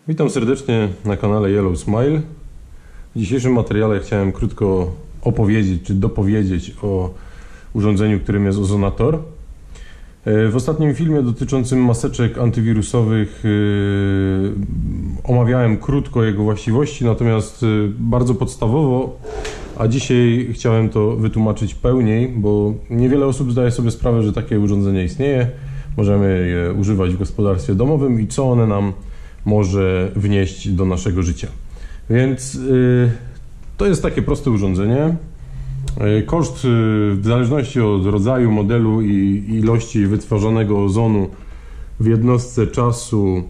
Witam serdecznie na kanale Yellow Smile. W dzisiejszym materiale chciałem krótko opowiedzieć czy dopowiedzieć o urządzeniu, którym jest Ozonator. W ostatnim filmie dotyczącym maseczek antywirusowych omawiałem krótko jego właściwości, natomiast bardzo podstawowo, a dzisiaj chciałem to wytłumaczyć pełniej, bo niewiele osób zdaje sobie sprawę, że takie urządzenie istnieje. Możemy je używać w gospodarstwie domowym i co one nam może wnieść do naszego życia. Więc to jest takie proste urządzenie. Koszt w zależności od rodzaju, modelu i ilości wytworzonego ozonu w jednostce czasu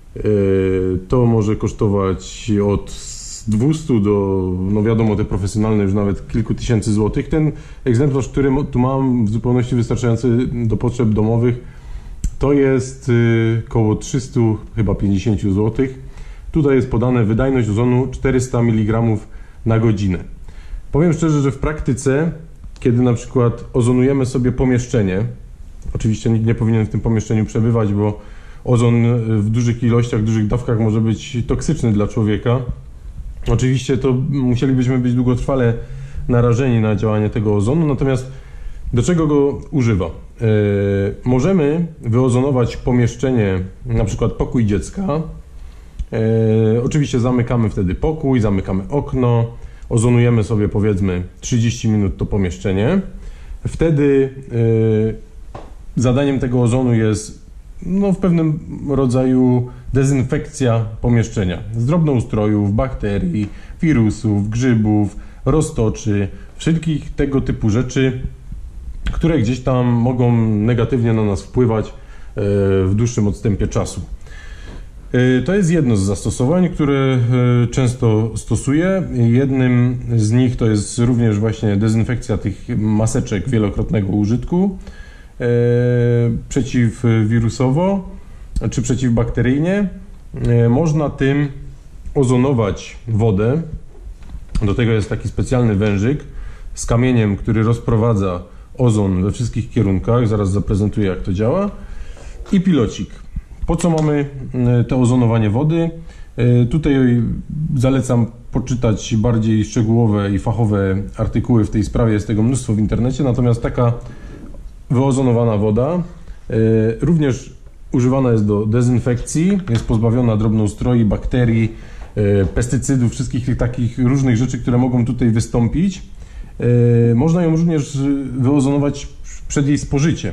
to może kosztować od 200 do, no wiadomo, te profesjonalne już nawet kilku tysięcy złotych. Ten egzemplarz, który tu mam, w zupełności wystarczający do potrzeb domowych, to jest około 300, chyba 50 zł. Tutaj jest podane wydajność ozonu 400 mg na godzinę. Powiem szczerze, że w praktyce, kiedy na przykład ozonujemy sobie pomieszczenie, oczywiście nikt nie powinien w tym pomieszczeniu przebywać, bo ozon w dużych ilościach, dużych dawkach może być toksyczny dla człowieka. Oczywiście to musielibyśmy być długotrwale narażeni na działanie tego ozonu, natomiast do czego go używa? Możemy wyozonować pomieszczenie, na przykład pokój dziecka. Oczywiście zamykamy wtedy pokój, zamykamy okno, ozonujemy sobie powiedzmy 30 minut to pomieszczenie. Wtedy zadaniem tego ozonu jest w pewnym rodzaju dezynfekcja pomieszczenia z drobnoustrojów, bakterii, wirusów, grzybów, roztoczy, wszelkich tego typu rzeczy, które gdzieś tam mogą negatywnie na nas wpływać w dłuższym odstępie czasu. To jest jedno z zastosowań, które często stosuję. Jednym z nich to jest również właśnie dezynfekcja tych maseczek wielokrotnego użytku przeciwwirusowo czy przeciwbakteryjnie. Można tym ozonować wodę. Do tego jest taki specjalny wężyk z kamieniem, który rozprowadza ozon we wszystkich kierunkach. Zaraz zaprezentuję, jak to działa. I pilocik. Po co mamy to ozonowanie wody? Tutaj zalecam poczytać bardziej szczegółowe i fachowe artykuły w tej sprawie. Jest tego mnóstwo w internecie. Natomiast taka wyozonowana woda również używana jest do dezynfekcji. Jest pozbawiona drobnoustroi, bakterii, pestycydów, wszystkich tych takich różnych rzeczy, które mogą tutaj wystąpić. Można ją również wyozonować przed jej spożyciem,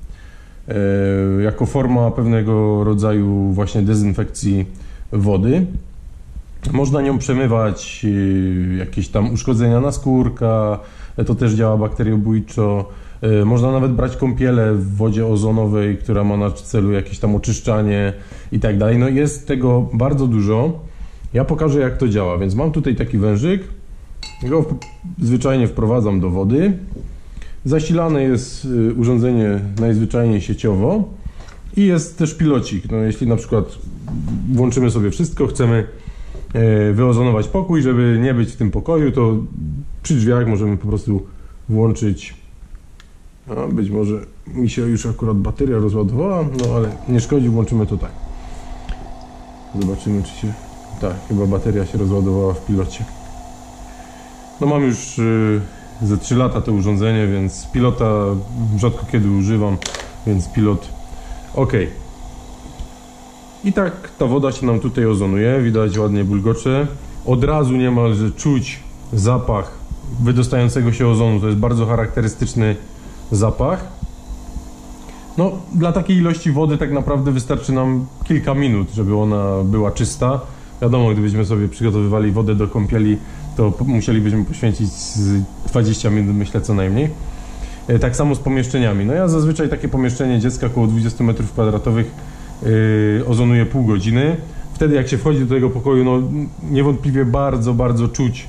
jako forma pewnego rodzaju właśnie dezynfekcji wody. Można nią przemywać jakieś tam uszkodzenia naskórka, to też działa bakteriobójczo. Można nawet brać kąpiele w wodzie ozonowej, która ma na celu jakieś tam oczyszczanie i tak dalej. No jest tego bardzo dużo. Ja pokażę, jak to działa, więc mam tutaj taki wężyk. Go zwyczajnie wprowadzam do wody. Zasilane jest urządzenie najzwyczajniej sieciowo i jest też pilocik. No, jeśli na przykład włączymy sobie wszystko, chcemy wyozonować pokój, żeby nie być w tym pokoju, to przy drzwiach możemy po prostu włączyć. Być może mi się już akurat bateria rozładowała, no ale nie szkodzi, włączymy to tak. Zobaczymy, czy się... Tak, chyba bateria się rozładowała w pilocie. No mam już ze 3 lata to urządzenie, więc pilota rzadko kiedy używam, więc pilot ok. I tak ta woda się nam tutaj ozonuje, widać ładnie bulgocze. Od razu niemalże czuć zapach wydostającego się ozonu, to jest bardzo charakterystyczny zapach. No, dla takiej ilości wody tak naprawdę wystarczy nam kilka minut, żeby ona była czysta. Wiadomo, gdybyśmy sobie przygotowywali wodę do kąpieli, to musielibyśmy poświęcić 20 minut, myślę, co najmniej. Tak samo z pomieszczeniami. No ja zazwyczaj takie pomieszczenie dziecka około 20 m2 ozonuję pół godziny. Wtedy jak się wchodzi do tego pokoju, no niewątpliwie bardzo czuć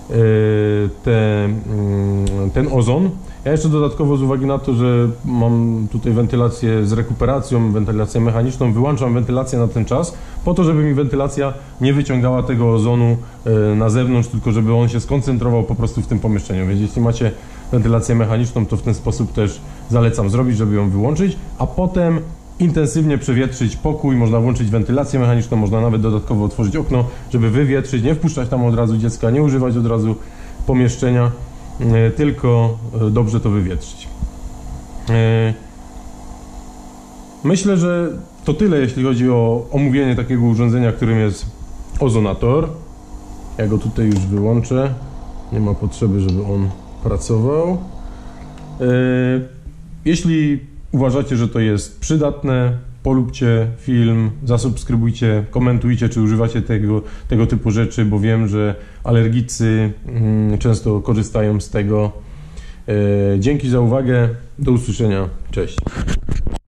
ten ozon. Ja jeszcze dodatkowo z uwagi na to, że mam tutaj wentylację z rekuperacją, wentylację mechaniczną, wyłączam wentylację na ten czas, po to, żeby mi wentylacja nie wyciągała tego ozonu na zewnątrz, tylko żeby on się skoncentrował po prostu w tym pomieszczeniu. Więc jeśli macie wentylację mechaniczną, to w ten sposób też zalecam zrobić, żeby ją wyłączyć, a potem intensywnie przewietrzyć pokój, można włączyć wentylację mechaniczną, można nawet dodatkowo otworzyć okno, żeby wywietrzyć, nie wpuszczać tam od razu dziecka, nie używać od razu pomieszczenia, tylko dobrze to wywietrzyć. Myślę, że to tyle, jeśli chodzi o omówienie takiego urządzenia, którym jest ozonator. Ja go tutaj już wyłączę, nie ma potrzeby, żeby on pracował. Jeśli uważacie, że to jest przydatne, polubcie film, zasubskrybujcie, komentujcie, czy używacie tego typu rzeczy, bo wiem, że alergicy często korzystają z tego. Dzięki za uwagę, do usłyszenia, cześć.